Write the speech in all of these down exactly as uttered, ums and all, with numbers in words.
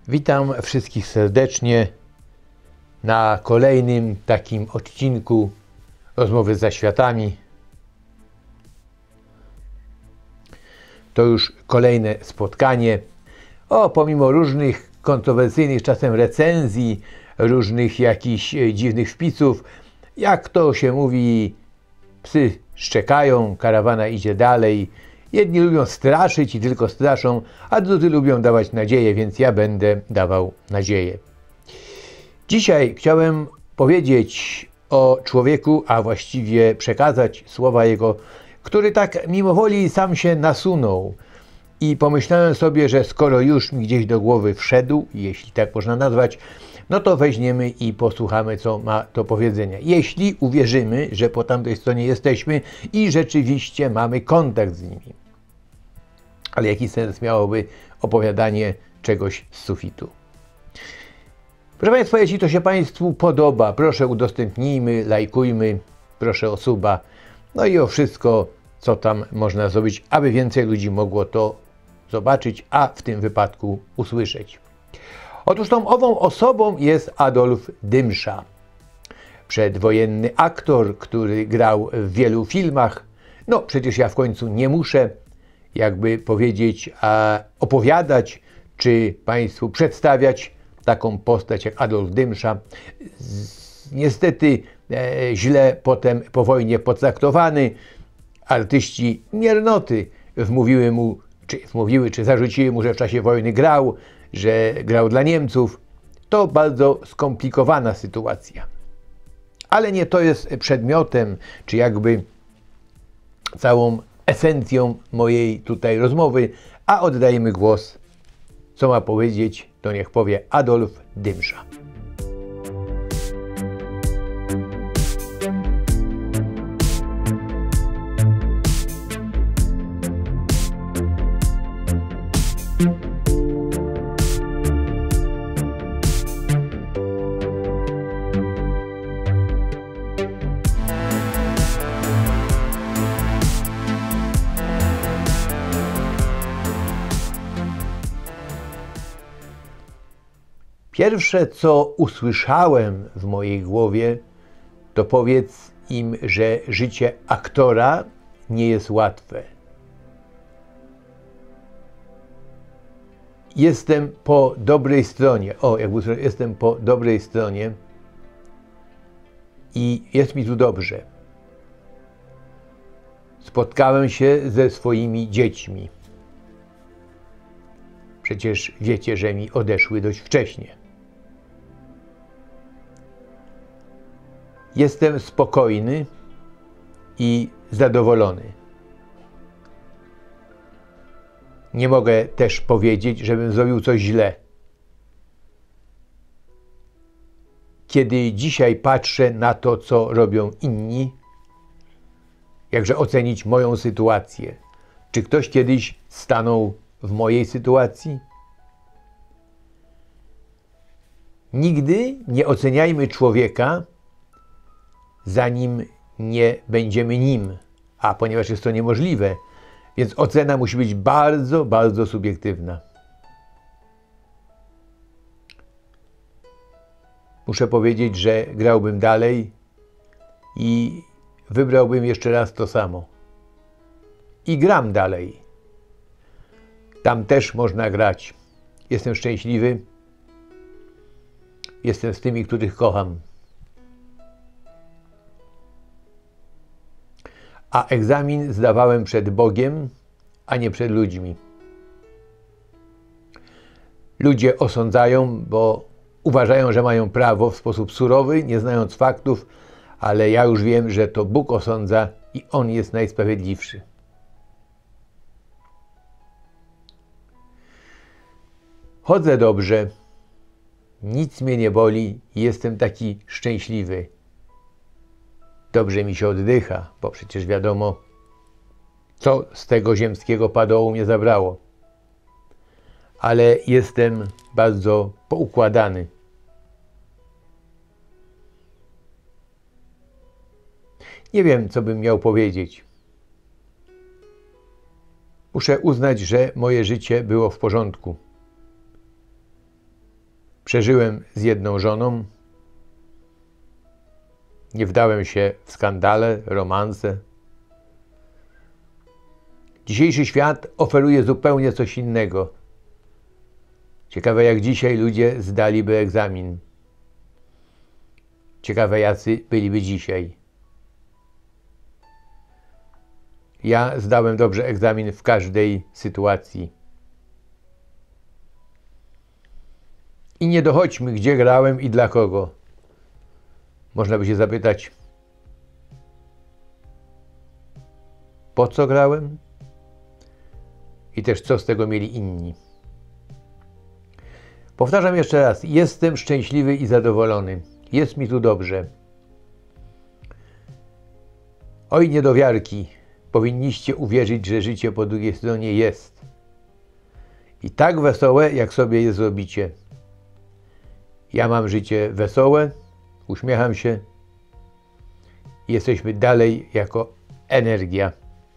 Witam wszystkich serdecznie na kolejnym takim odcinku Rozmowy z Zaświatami. To już kolejne spotkanie. O, pomimo różnych kontrowersyjnych czasem recenzji, różnych jakichś dziwnych wpisów, jak to się mówi, psy szczekają, karawana idzie dalej. Jedni lubią straszyć i tylko straszą, a drudzy lubią dawać nadzieję, więc ja będę dawał nadzieję. Dzisiaj chciałem powiedzieć o człowieku, a właściwie przekazać słowa jego, który tak mimowoli sam się nasunął. I pomyślałem sobie, że skoro już mi gdzieś do głowy wszedł, jeśli tak można nazwać, no to weźmiemy i posłuchamy, co ma do powiedzenia. Jeśli uwierzymy, że po tamtej stronie jesteśmy i rzeczywiście mamy kontakt z nimi. Ale jaki sens miałoby opowiadanie czegoś z sufitu? Proszę Państwa, jeśli to się Państwu podoba, proszę udostępnijmy, lajkujmy, proszę o suba, no i o wszystko, co tam można zrobić, aby więcej ludzi mogło to zobaczyć, a w tym wypadku usłyszeć. Otóż tą ową osobą jest Adolf Dymsza. Przedwojenny aktor, który grał w wielu filmach. No przecież ja w końcu nie muszę jakby powiedzieć, a opowiadać, czy Państwu przedstawiać taką postać jak Adolf Dymsza. Z, niestety e, źle potem po wojnie potraktowany. Artyści miernoty wmówiły mu, czy wmówiły, czy zarzuciły mu, że w czasie wojny grał, że grał dla Niemców. To bardzo skomplikowana sytuacja. Ale nie to jest przedmiotem, czy jakby całą esencją mojej tutaj rozmowy, a oddajemy głos, co ma powiedzieć, to niech powie Adolf Dymsza. Pierwsze, co usłyszałem w mojej głowie, to powiedz im, że życie aktora nie jest łatwe. Jestem po dobrej stronie. O, jakby jestem po dobrej stronie i jest mi tu dobrze. Spotkałem się ze swoimi dziećmi. Przecież wiecie, że mi odeszły dość wcześnie. Jestem spokojny i zadowolony. Nie mogę też powiedzieć, żebym zrobił coś źle. Kiedy dzisiaj patrzę na to, co robią inni, jakże ocenić moją sytuację? Czy ktoś kiedyś stanął w mojej sytuacji? Nigdy nie oceniajmy człowieka, zanim nie będziemy nim, a ponieważ jest to niemożliwe, więc ocena musi być bardzo, bardzo subiektywna. Muszę powiedzieć, że grałbym dalej i wybrałbym jeszcze raz to samo. I gram dalej. Tam też można grać. Jestem szczęśliwy. Jestem z tymi, których kocham. A egzamin zdawałem przed Bogiem, a nie przed ludźmi. Ludzie osądzają, bo uważają, że mają prawo w sposób surowy, nie znając faktów, ale ja już wiem, że to Bóg osądza i On jest najsprawiedliwszy. Chodzę dobrze, nic mnie nie boli i jestem taki szczęśliwy. Dobrze mi się oddycha, bo przecież wiadomo, co z tego ziemskiego padołu mnie zabrało. Ale jestem bardzo poukładany. Nie wiem, co bym miał powiedzieć. Muszę uznać, że moje życie było w porządku. Przeżyłem z jedną żoną. Nie wdałem się w skandale, romanse. Dzisiejszy świat oferuje zupełnie coś innego. Ciekawe, jak dzisiaj ludzie zdaliby egzamin. Ciekawe, jacy byliby dzisiaj. Ja zdałem dobrze egzamin w każdej sytuacji. I nie dochodźmy, gdzie grałem i dla kogo. Można by się zapytać, po co grałem? I też co z tego mieli inni. Powtarzam jeszcze raz, jestem szczęśliwy i zadowolony. Jest mi tu dobrze. Oj, niedowiarki, powinniście uwierzyć, że życie po drugiej stronie jest. I tak wesołe, jak sobie je zrobicie. Ja mam życie wesołe, uśmiecham się i jesteśmy dalej jako energia.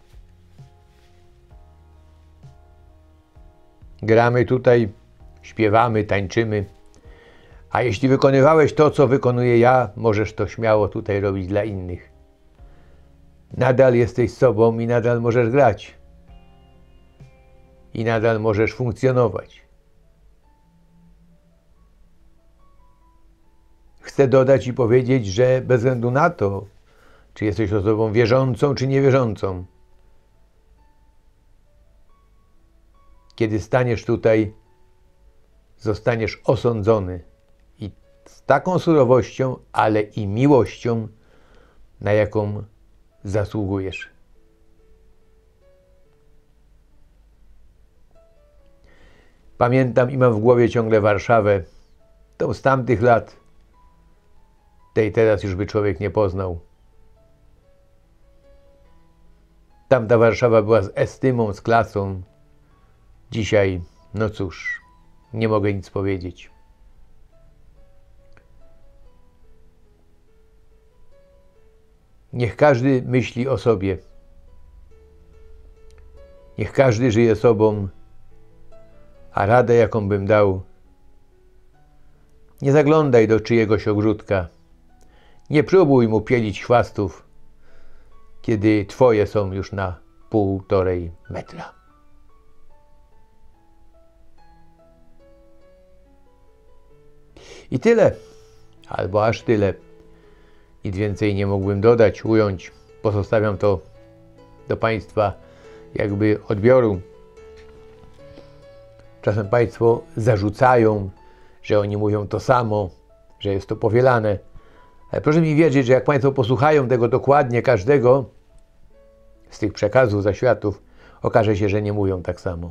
Gramy tutaj, śpiewamy, tańczymy. A jeśli wykonywałeś to, co wykonuję ja, możesz to śmiało tutaj robić dla innych. Nadal jesteś sobą i nadal możesz grać. I nadal możesz funkcjonować. Chcę dodać i powiedzieć, że bez względu na to, czy jesteś osobą wierzącą, czy niewierzącą, kiedy staniesz tutaj, zostaniesz osądzony i z taką surowością, ale i miłością, na jaką zasługujesz. Pamiętam i mam w głowie ciągle Warszawę, tą z tamtych lat, tej teraz już by człowiek nie poznał. Tamta Warszawa była z estymą, z klasą. Dzisiaj, no cóż, nie mogę nic powiedzieć. Niech każdy myśli o sobie. Niech każdy żyje sobą, a radę, jaką bym dał, nie zaglądaj do czyjegoś ogródka. Nie próbuj mu pielić chwastów, kiedy twoje są już na półtorej metra. I tyle, albo aż tyle. Nic więcej nie mógłbym dodać, ująć. Pozostawiam to do Państwa jakby odbioru. Czasem Państwo zarzucają, że oni mówią to samo, że jest to powielane. Ale proszę mi wierzyć, że jak Państwo posłuchają tego dokładnie, każdego z tych przekazów, zaświatów, okaże się, że nie mówią tak samo.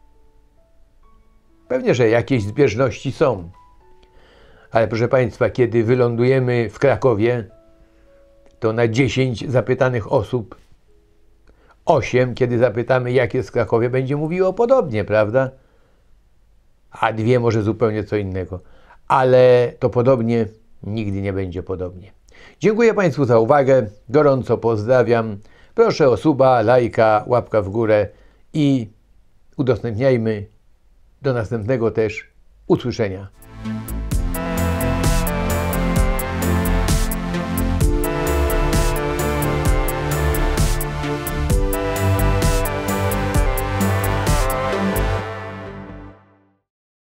Pewnie, że jakieś zbieżności są. Ale proszę Państwa, kiedy wylądujemy w Krakowie, to na dziesięć zapytanych osób, osiem, kiedy zapytamy, jak jest w Krakowie, będzie mówiło podobnie, prawda? A dwie może zupełnie co innego. Ale to podobnie nigdy nie będzie podobnie. Dziękuję Państwu za uwagę, gorąco pozdrawiam. Proszę o suba, lajka, łapka w górę i udostępniajmy. Do następnego też usłyszenia.